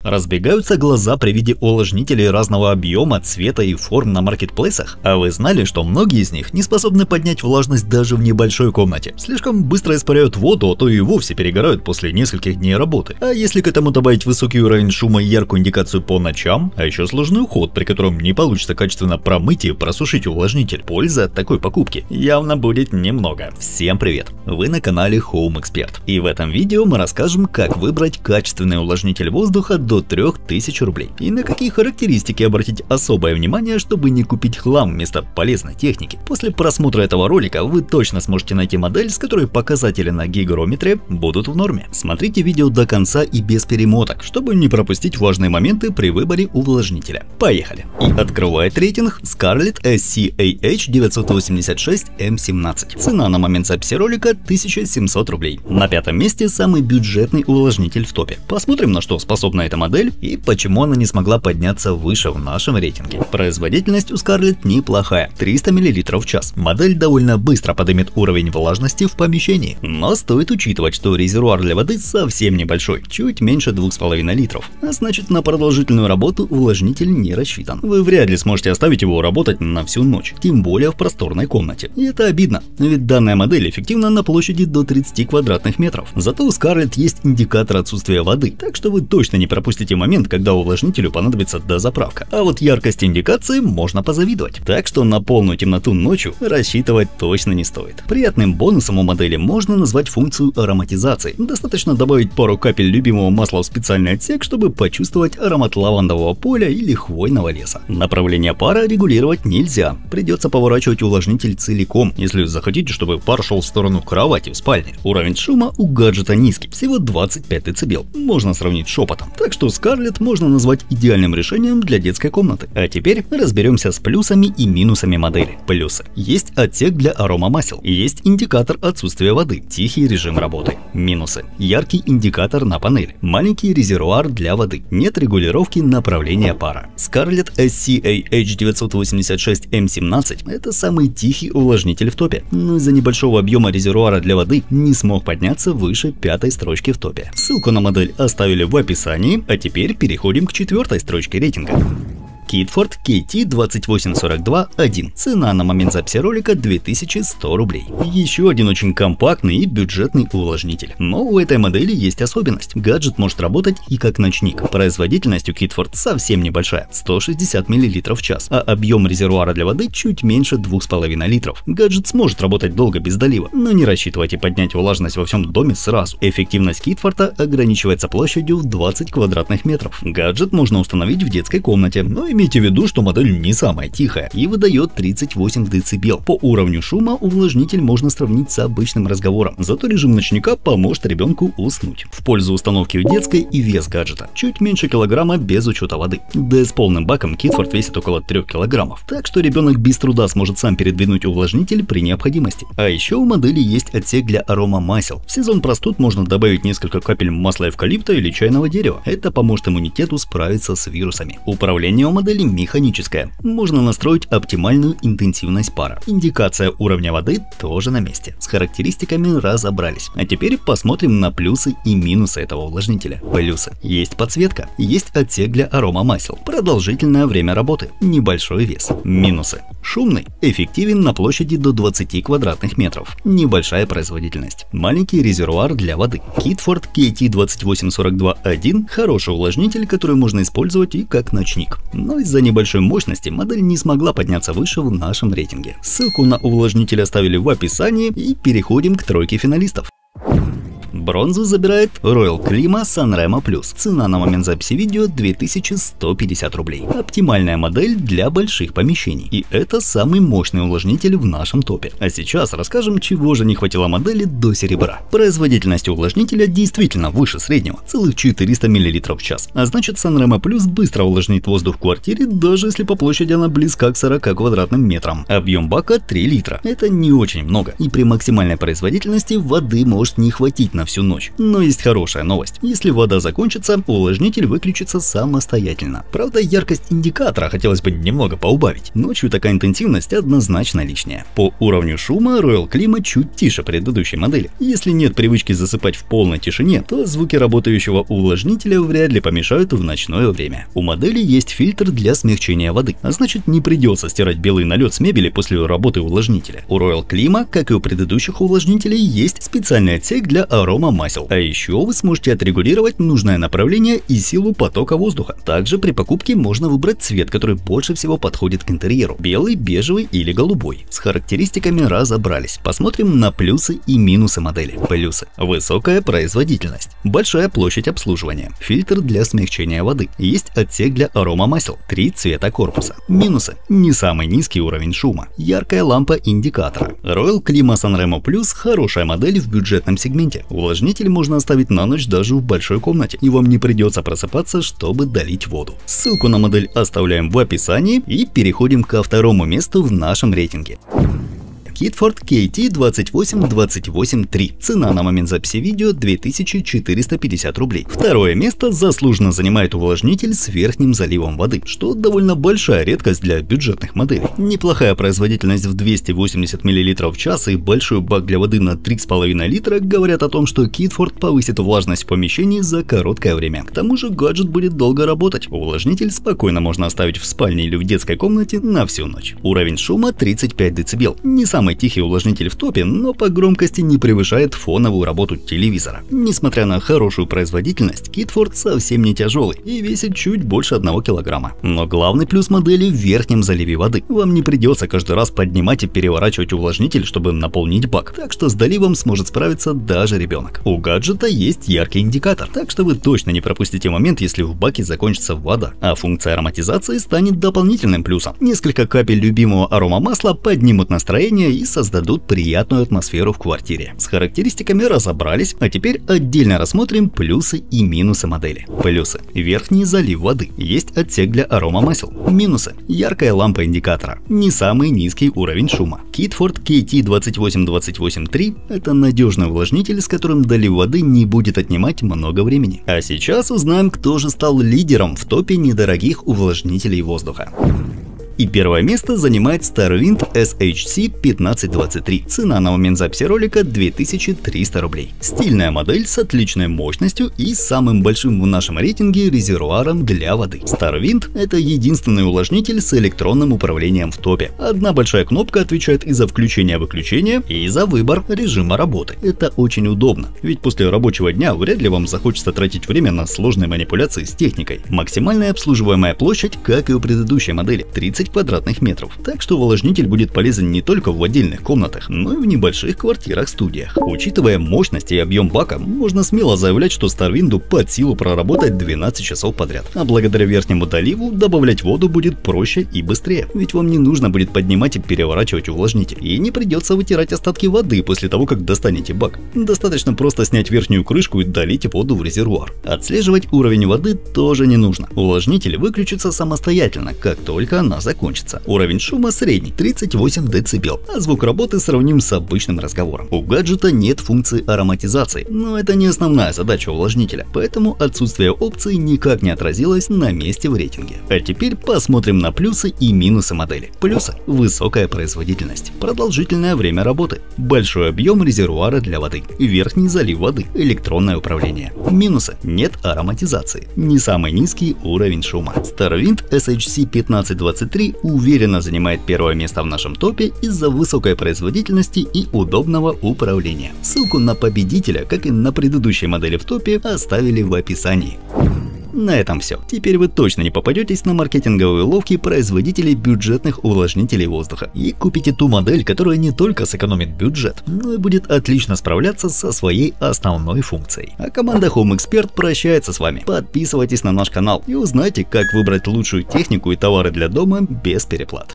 Разбегаются глаза при виде увлажнителей разного объема, цвета и форм на маркетплейсах. А вы знали, что многие из них не способны поднять влажность даже в небольшой комнате? Слишком быстро испаряют воду, а то и вовсе перегорают после нескольких дней работы. А если к этому добавить высокий уровень шума и яркую индикацию по ночам, а еще сложный уход, при котором не получится качественно промыть и просушить увлажнитель, пользы от такой покупки явно будет немного. Всем привет! Вы на канале Home Expert. И в этом видео мы расскажем, как выбрать качественный увлажнитель воздуха до 3000 рублей. И на какие характеристики обратить особое внимание, чтобы не купить хлам вместо полезной техники. После просмотра этого ролика вы точно сможете найти модель, с которой показатели на гигрометре будут в норме. Смотрите видео до конца и без перемоток, чтобы не пропустить важные моменты при выборе увлажнителя. Поехали! И открывает рейтинг Scarlett SCAH986 M17. Цена на момент записи ролика 1700 рублей. На пятом месте самый бюджетный увлажнитель в топе. Посмотрим, на что способна эта модель и почему она не смогла подняться выше в нашем рейтинге. Производительность у Scarlett неплохая, 300 мл в час. Модель довольно быстро поднимет уровень влажности в помещении, но стоит учитывать, что резервуар для воды совсем небольшой, чуть меньше 2,5 литров, а значит на продолжительную работу увлажнитель не рассчитан. Вы вряд ли сможете оставить его работать на всю ночь, тем более в просторной комнате. И это обидно, ведь данная модель эффективна на площади до 30 квадратных метров. Зато у Scarlett есть индикатор отсутствия воды, так что вы точно не пропустите момент, когда увлажнителю понадобится дозаправка. А вот яркость индикации можно позавидовать. Так что на полную темноту ночью рассчитывать точно не стоит. Приятным бонусом у модели можно назвать функцию ароматизации. Достаточно добавить пару капель любимого масла в специальный отсек, чтобы почувствовать аромат лавандового поля или хвойного леса. Направление пара регулировать нельзя. Придется поворачивать увлажнитель целиком, если захотите, чтобы пар шел в сторону кровати в спальне. Уровень шума у гаджета низкий, всего 25 дБ. Можно сравнить с шепотом. Так что Scarlett можно назвать идеальным решением для детской комнаты. А теперь разберемся с плюсами и минусами модели. Плюсы. Есть отсек для аромамасел. Есть индикатор отсутствия воды. Тихий режим работы. Минусы. Яркий индикатор на панели. Маленький резервуар для воды. Нет регулировки направления пара. Scarlett SCAH986 M17 это самый тихий увлажнитель в топе, но из-за небольшого объема резервуара для воды не смог подняться выше 5-й строчки в топе. Ссылку на модель оставили в описании, а теперь переходим к 4-й строчке рейтинга. Kidford KT2842-1. Цена на момент записи ролика 2100 рублей. Еще один очень компактный и бюджетный увлажнитель. Но у этой модели есть особенность. Гаджет может работать и как ночник. Производительность у Kidford совсем небольшая, 160 мл в час, а объем резервуара для воды чуть меньше 2,5 литров. Гаджет сможет работать долго без долива, но не рассчитывайте поднять влажность во всем доме сразу. Эффективность Kidford ограничивается площадью в 20 квадратных метров. Гаджет можно установить в детской комнате, но имейте в виду, что модель не самая тихая и выдает 38 дБ. По уровню шума увлажнитель можно сравнить с обычным разговором, зато режим ночника поможет ребенку уснуть. В пользу установки в детской и вес гаджета. Чуть меньше килограмма без учета воды. Да и с полным баком Kidford весит около 3 килограммов, так что ребенок без труда сможет сам передвинуть увлажнитель при необходимости. А еще у модели есть отсек для аромамасел. В сезон простуд можно добавить несколько капель масла эвкалипта или чайного дерева. Это поможет иммунитету справиться с вирусами. Управление у модели механическая. Можно настроить оптимальную интенсивность пара. Индикация уровня воды тоже на месте. С характеристиками разобрались. А теперь посмотрим на плюсы и минусы этого увлажнителя. Плюсы. Есть подсветка. Есть отсек для аромамасел. Продолжительное время работы. Небольшой вес. Минусы. Шумный. Эффективен на площади до 20 квадратных метров. Небольшая производительность. Маленький резервуар для воды. Kidford KT2842-1 хороший увлажнитель, который можно использовать и как ночник. Но из-за небольшой мощности модель не смогла подняться выше в нашем рейтинге. Ссылку на увлажнитель оставили в описании и переходим к тройке финалистов. Бронзу забирает Royal Klima Sanremo Plus. Цена на момент записи видео 2150 рублей. Оптимальная модель для больших помещений. И это самый мощный увлажнитель в нашем топе. А сейчас расскажем, чего же не хватило модели до серебра. Производительность увлажнителя действительно выше среднего, целых 400 мл в час. А значит, Sanremo Plus быстро увлажнит воздух в квартире, даже если по площади она близка к 40 квадратным метрам. Объем бака 3 литра. Это не очень много. И при максимальной производительности воды может не хватить на всю всю ночь. Но есть хорошая новость. Если вода закончится, увлажнитель выключится самостоятельно. Правда, яркость индикатора хотелось бы немного поубавить. Ночью такая интенсивность однозначно лишняя. По уровню шума Royal Klima чуть тише предыдущей модели. Если нет привычки засыпать в полной тишине, то звуки работающего увлажнителя вряд ли помешают в ночное время. У модели есть фильтр для смягчения воды, а значит не придется стирать белый налет с мебели после работы увлажнителя. У Royal Klima, как и у предыдущих увлажнителей, есть специальный отсек для аромамасел. А еще вы сможете отрегулировать нужное направление и силу потока воздуха. Также при покупке можно выбрать цвет, который больше всего подходит к интерьеру: белый, бежевый или голубой. С характеристиками разобрались. Посмотрим на плюсы и минусы модели. Плюсы: высокая производительность, большая площадь обслуживания, фильтр для смягчения воды, есть отсек для аромамасел, 3 цвета корпуса. Минусы: не самый низкий уровень шума, яркая лампа индикатора. Royal Klima Sanremo Plus хорошая модель в бюджетном сегменте. Увлажнитель можно оставить на ночь даже в большой комнате, и вам не придется просыпаться, чтобы долить воду. Ссылку на модель оставляем в описании и переходим ко второму месту в нашем рейтинге. Kitford KT28283. Цена на момент записи видео 2450 рублей. Второе место заслуженно занимает увлажнитель с верхним заливом воды, что довольно большая редкость для бюджетных моделей. Неплохая производительность в 280 мл в час и большой бак для воды на 3,5 литра говорят о том, что Kitford повысит влажность в помещении за короткое время. К тому же гаджет будет долго работать. Увлажнитель спокойно можно оставить в спальне или в детской комнате на всю ночь. Уровень шума 35 дБ. Не самый тихий увлажнитель в топе, но по громкости не превышает фоновую работу телевизора. Несмотря на хорошую производительность, Kitford совсем не тяжелый и весит чуть больше 1 килограмма. Но главный плюс модели в верхнем заливе воды. Вам не придется каждый раз поднимать и переворачивать увлажнитель, чтобы наполнить бак, так что с доливом сможет справиться даже ребенок. У гаджета есть яркий индикатор, так что вы точно не пропустите момент, если в баке закончится вода. А функция ароматизации станет дополнительным плюсом. Несколько капель любимого аромамасла поднимут настроение и создадут приятную атмосферу в квартире. С характеристиками разобрались, а теперь отдельно рассмотрим плюсы и минусы модели. Плюсы: верхний залив воды, есть отсек для аромамасел. Минусы: яркая лампа индикатора, не самый низкий уровень шума. Kitford KT28283 – это надежный увлажнитель, с которым долив воды не будет отнимать много времени. А сейчас узнаем, кто же стал лидером в топе недорогих увлажнителей воздуха. И первое место занимает StarWind SHC1523. Цена на момент записи ролика 2300 рублей. Стильная модель с отличной мощностью и самым большим в нашем рейтинге резервуаром для воды. StarWind – это единственный увлажнитель с электронным управлением в топе. Одна большая кнопка отвечает и за включение-выключение, и за выбор режима работы. Это очень удобно, ведь после рабочего дня вряд ли вам захочется тратить время на сложные манипуляции с техникой. Максимальная обслуживаемая площадь, как и у предыдущей модели, 30 квадратных метров. Так что увлажнитель будет полезен не только в отдельных комнатах, но и в небольших квартирах-студиях. Учитывая мощность и объем бака, можно смело заявлять, что StarWind под силу проработать 12 часов подряд. А благодаря верхнему доливу добавлять воду будет проще и быстрее, ведь вам не нужно будет поднимать и переворачивать увлажнитель, и не придется вытирать остатки воды после того, как достанете бак. Достаточно просто снять верхнюю крышку и долить воду в резервуар. Отслеживать уровень воды тоже не нужно. Увлажнитель выключится самостоятельно, как только она закончится. Уровень шума средний, 38 дБ, а звук работы сравним с обычным разговором. У гаджета нет функции ароматизации, но это не основная задача увлажнителя, поэтому отсутствие опции никак не отразилось на месте в рейтинге. А теперь посмотрим на плюсы и минусы модели. Плюсы: высокая производительность, продолжительное время работы, большой объем резервуара для воды, верхний залив воды, электронное управление. Минусы: нет ароматизации, не самый низкий уровень шума. StarWind SHC1523 уверенно занимает первое место в нашем топе из-за высокой производительности и удобного управления. Ссылку на победителя, как и на предыдущие модели в топе, оставили в описании. На этом все. Теперь вы точно не попадетесь на маркетинговые уловки производителей бюджетных увлажнителей воздуха и купите ту модель, которая не только сэкономит бюджет, но и будет отлично справляться со своей основной функцией. А команда Home Expert прощается с вами. Подписывайтесь на наш канал и узнайте, как выбрать лучшую технику и товары для дома без переплат.